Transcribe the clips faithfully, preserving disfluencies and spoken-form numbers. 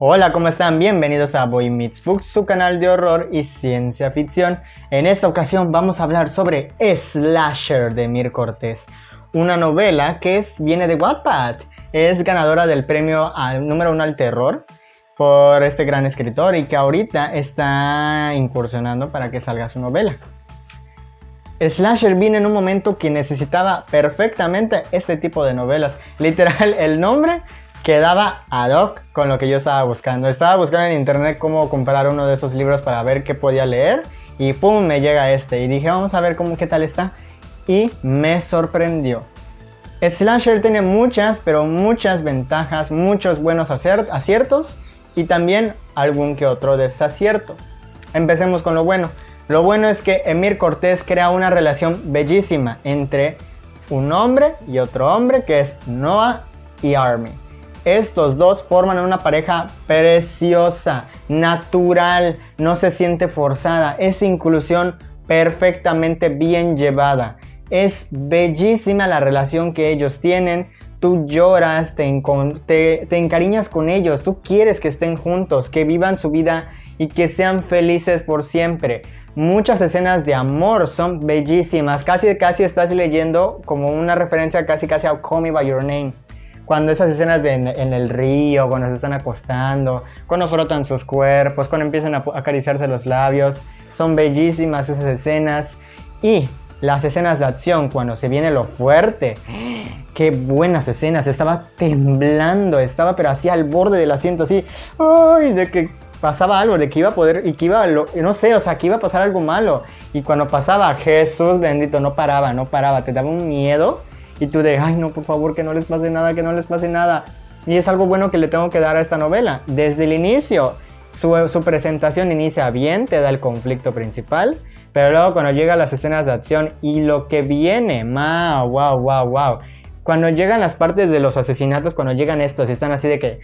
Hola, ¿cómo están? Bienvenidos a Boy Meets Books, su canal de horror y ciencia ficción. En esta ocasión vamos a hablar sobre Slasher de Emir Cortés, una novela que es, viene de Wattpad. Es ganadora del premio al número uno al terror por este gran escritor y que ahorita está incursionando para que salga su novela. Slasher vino en un momento que necesitaba perfectamente este tipo de novelas. Literal, el nombre quedaba ad hoc con lo que yo estaba buscando. Estaba buscando en internet cómo comprar uno de esos libros para ver qué podía leer. Y pum, me llega este. Y dije, vamos a ver cómo, qué tal está. Y me sorprendió. Slasher tiene muchas, pero muchas ventajas, muchos buenos aciertos y también algún que otro desacierto. Empecemos con lo bueno. Lo bueno es que Emir Cortés crea una relación bellísima entre un hombre y otro hombre, que es Noah y Army. Estos dos forman una pareja preciosa, natural, no se siente forzada, es inclusión perfectamente bien llevada. Es bellísima la relación que ellos tienen, tú lloras, te, te, te encariñas con ellos, tú quieres que estén juntos, que vivan su vida y que sean felices por siempre. Muchas escenas de amor son bellísimas, casi casi estás leyendo como una referencia casi casi a Call Me By Your Name. Cuando esas escenas de en, en el río, cuando se están acostando, cuando frotan sus cuerpos, cuando empiezan a acariciarse los labios, son bellísimas esas escenas. Y las escenas de acción, cuando se viene lo fuerte, qué buenas escenas, estaba temblando, estaba pero así al borde del asiento, así, ay, de que pasaba algo, de que iba a poder, y que iba, lo, no sé, o sea, que iba a pasar algo malo. Y cuando pasaba, Jesús bendito, no paraba, no paraba, te daba un miedo. Y tú de, ay no, por favor, que no les pase nada, que no les pase nada. Y es algo bueno que le tengo que dar a esta novela. Desde el inicio, su, su presentación inicia bien, te da el conflicto principal. Pero luego cuando llegan las escenas de acción y lo que viene, wow, wow, wow, wow. Cuando llegan las partes de los asesinatos, cuando llegan estos y están así de que,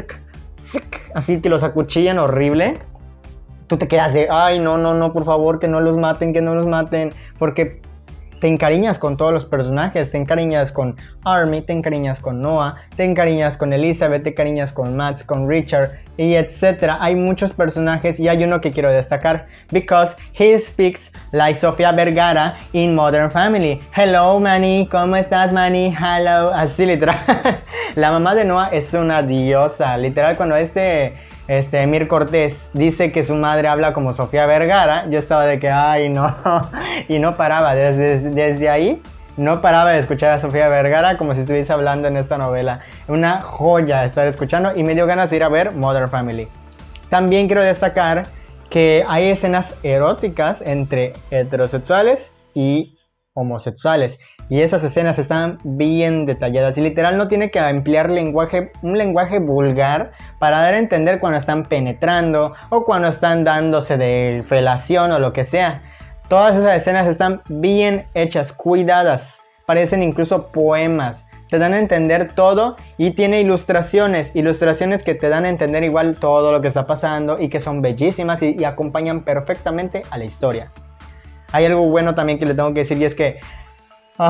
así que los acuchillan horrible. Tú te quedas de, ay no, no, no, por favor, que no los maten, que no los maten. Porque te encariñas con todos los personajes, te encariñas con Army, te encariñas con Noah, te encariñas con Elizabeth, te encariñas con Max, con Richard, y etcétera. Hay muchos personajes y hay uno que quiero destacar. Because he speaks like Sofía Vergara in Modern Family. Hello, Manny, ¿cómo estás, Manny? Hello, así literal. La mamá de Noah es una diosa. Literal, cuando este... Este, Emir Cortés dice que su madre habla como Sofía Vergara, yo estaba de que, ay no, y no paraba, desde, desde ahí no paraba de escuchar a Sofía Vergara como si estuviese hablando en esta novela. Una joya estar escuchando y me dio ganas de ir a ver Modern Family. También quiero destacar que hay escenas eróticas entre heterosexuales y homosexuales. Y esas escenas están bien detalladas y literal no tiene que emplear lenguaje, un lenguaje vulgar para dar a entender cuando están penetrando o cuando están dándose de felación o lo que sea. Todas esas escenas están bien hechas, cuidadas, parecen incluso poemas. Te dan a entender todo y tiene ilustraciones, ilustraciones que te dan a entender igual todo lo que está pasando y que son bellísimas y, y acompañan perfectamente a la historia. Hay algo bueno también que le tengo que decir y es que oh,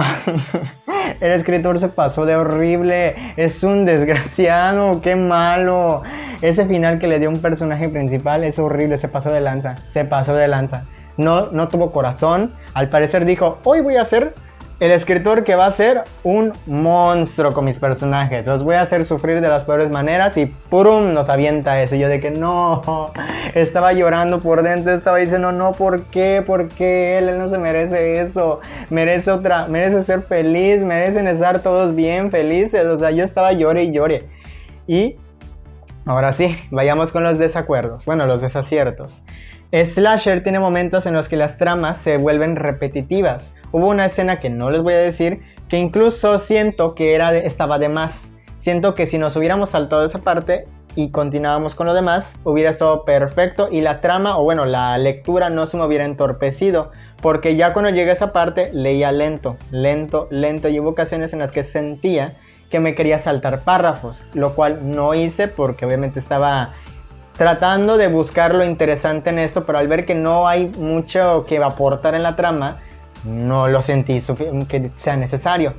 el escritor se pasó de horrible, es un desgraciado, qué malo. Ese final que le dio a un personaje principal es horrible, se pasó de lanza, se pasó de lanza. No, no tuvo corazón, al parecer dijo, hoy voy a ser el escritor que va a ser un monstruo con mis personajes. Los voy a hacer sufrir de las peores maneras y ¡pum! Nos avienta eso. Y yo de que no, estaba llorando por dentro, estaba diciendo no, ¿por qué? ¿Por qué? Él, él no se merece eso. Merece otra, merece ser feliz, merecen estar todos bien felices. O sea, yo estaba llore y llore. Y ahora sí, vayamos con los desacuerdos. Bueno, los desaciertos. Slasher tiene momentos en los que las tramas se vuelven repetitivas. Hubo una escena que no les voy a decir, que incluso siento que era de, estaba de más. Siento que si nos hubiéramos saltado esa parte y continuábamos con lo demás, hubiera estado perfecto y la trama, o bueno, la lectura no se me hubiera entorpecido. Porque ya cuando llegué a esa parte, leía lento, lento, lento. Y hubo ocasiones en las que sentía que me quería saltar párrafos, lo cual no hice porque obviamente estaba tratando de buscar lo interesante en esto, pero al ver que no hay mucho que aportar en la trama, no lo sentí que sea necesario.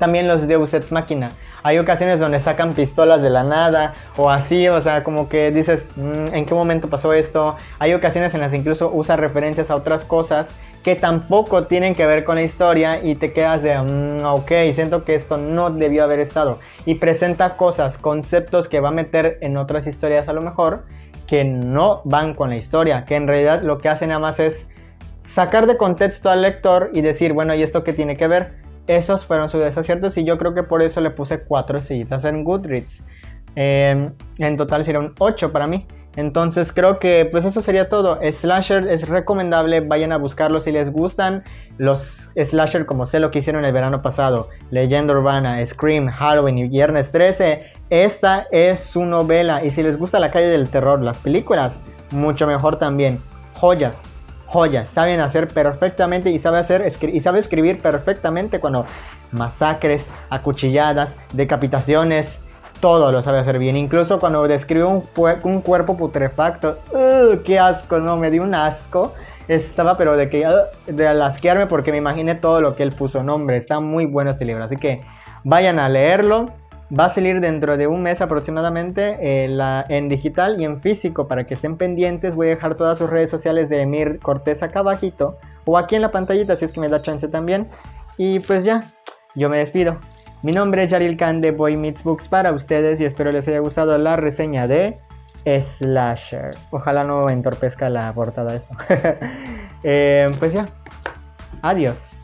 También los Deus Ex Machina. Hay ocasiones donde sacan pistolas de la nada o así, o sea, como que dices, mmm, ¿en qué momento pasó esto? Hay ocasiones en las que incluso usa referencias a otras cosas que tampoco tienen que ver con la historia y te quedas de, mmm, ok, siento que esto no debió haber estado. Y presenta cosas, conceptos que va a meter en otras historias a lo mejor, que no van con la historia, que en realidad lo que hace nada más es sacar de contexto al lector y decir, bueno, ¿y esto qué tiene que ver? Esos fueron sus desaciertos y yo creo que por eso le puse cuatro estrellitas en Goodreads. Eh, en total sería un ocho para mí. Entonces creo que pues eso sería todo. Slasher es recomendable, vayan a buscarlo si les gustan los slasher como sé lo que hicieron el verano pasado. Leyenda Urbana, Scream, Halloween y Viernes trece. Esta es su novela y si les gusta La Calle del Terror, las películas, mucho mejor también. Joyas. Joyas, saben hacer perfectamente y sabe, hacer, y sabe escribir perfectamente cuando masacres, acuchilladas, decapitaciones, todo lo sabe hacer bien. Incluso cuando describe un, un cuerpo putrefacto, ¡uh, qué asco! No, me dio un asco. Estaba pero de que uh, de asquearme porque me imaginé todo lo que él puso. No, hombre, está muy bueno este libro, así que vayan a leerlo. Va a salir dentro de un mes aproximadamente eh, la, en digital y en físico para que estén pendientes. Voy a dejar todas sus redes sociales de Emir Cortés acá abajito o aquí en la pantallita si es que me da chance también. Y pues ya, yo me despido. Mi nombre es Yaril Khan de Boy Meets Books para ustedes y espero les haya gustado la reseña de Slasher. Ojalá no entorpezca la portada eso. eh, pues ya, adiós.